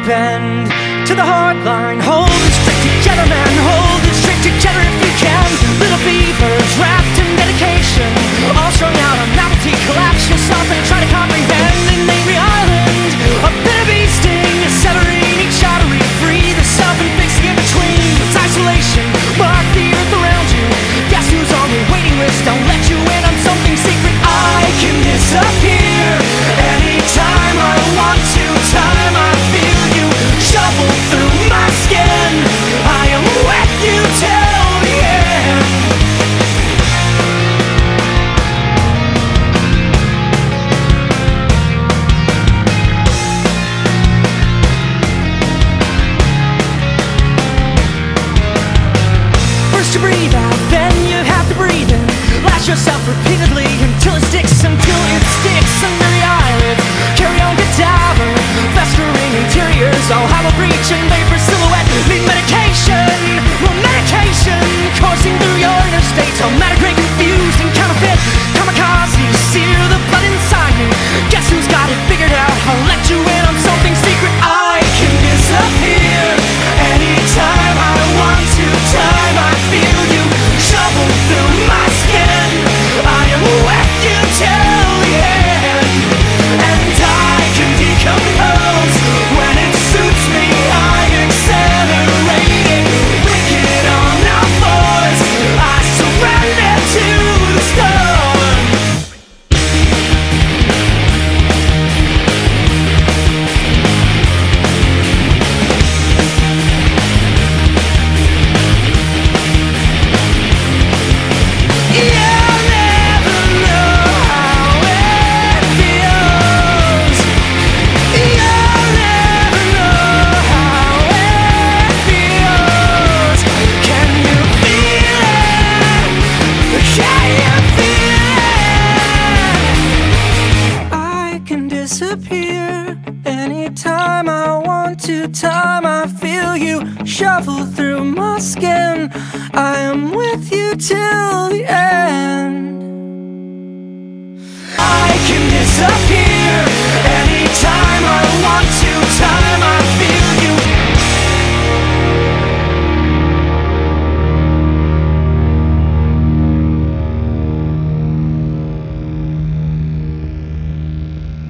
bend to the hard line. Hold it straight together, man. Hold it straight together if you can. Little beavers wrapped in dedication, all strung out on novelty. Collapse yourself and try to comprehend an angry island, a bit of bee sting, severing each artery to free the self and fixing in between. It's isolation, mark the earth around you. Guess who's on the waiting list? Don't let you in on something secret. I can disappear anytime I want to. Time I feel you shuffle through my skin. I am with you till the end. First you breathe out, then you have to breathe in. Lash yourself repeatedly until it sticks, until it sticks under the eyelid. Carry on, cadaver, festering interiors all have a breach and vapor silhouette. Need medication, well, medication coursing through your inner states. All medigrade, confused and counterfeit. Kamikaze, sear the blood inside me. Guess who's got it figured out? I'll let you in on something secret. I can disappear anytime I want to. Time I feel you shovel through my skin. I am with you till the end, and I can decompose when it suits me. I'm accelerating, wicked on our fours. I surrender to the storm. You'll never know how it feels. You'll never know how it feels. Can you feel it? Can you feel it? I can disappear anytime I want to. Time I feel you shuffle through my skin. I am with you till the end. I can disappear anytime I want to. Time I